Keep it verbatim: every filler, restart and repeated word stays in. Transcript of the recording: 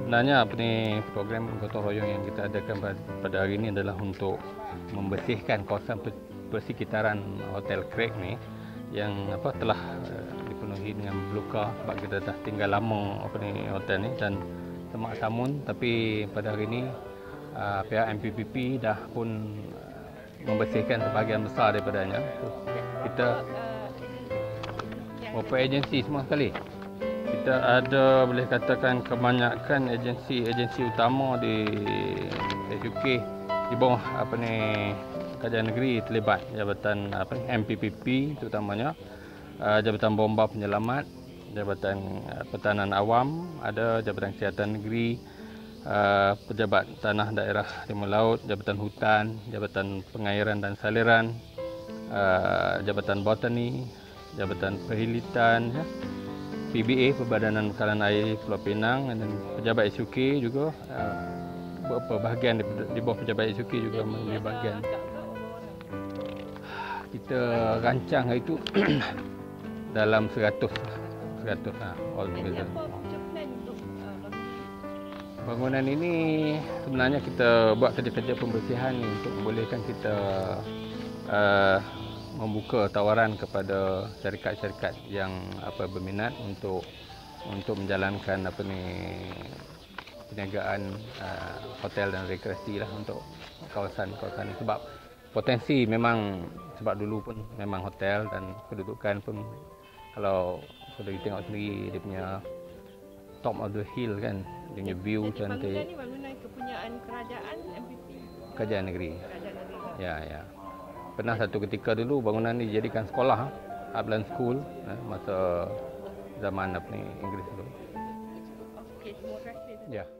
Sebenarnya apa ni program gotong royong yang kita adakan pada hari ini adalah untuk membersihkan kawasan persekitaran Hotel Craig ni yang apa telah uh, dipenuhi dengan belukar sebab kita dah tinggal lama apa ni hotel ni dan semak samun, tapi pada hari ini uh, pihak M P P P dah pun uh, membersihkan sebahagian besar daripadanya. So, kita beberapa agensi semua sekali. Kita ada boleh katakan kebanyakan agensi-agensi utama di S U K di bawah apa ni Kerajaan Negeri terlibat. Jabatan apa ni M P P P terutamanya, uh, Jabatan Bomba Penyelamat, Jabatan uh, Pertahanan Awam, ada Jabatan Kesihatan Negeri, uh, Pejabat Tanah Daerah Timur Laut, Jabatan Hutan, Jabatan Pengairan dan Saliran, uh, Jabatan Botani, Jabatan Perhilitan, ya. P B A, Perbadanan Bekalan Air Pulau Pinang, dan pejabat S U K juga, uh, beberapa bahagian di, di bawah pejabat S U K juga menjadi bahagian. Kita rancang itu dalam seratus seratus ha, all together. Bangunan ini sebenarnya kita buat kerja-kerja pembersihan untuk membolehkan kita uh, membuka tawaran kepada syarikat-syarikat yang apa berminat untuk untuk menjalankan apa ni perniagaan uh, hotel dan rekreasi lah untuk kawasan-kawasan ini. Sebab potensi memang, sebab dulu pun memang hotel dan kedudukan pun kalau saudara tengok sendiri dia punya top of the hill kan, dia punya view cantik. Bangunan ni bangunan kepunyaan kerajaan M P P. Kerajaan negeri. Kerajaan negeri. Ya, ya. Pernah satu ketika dulu bangunan ni dijadikan sekolah, Upland School, eh, masa zaman apa ni Inggeris dulu. Okey, terima kasih. Ya.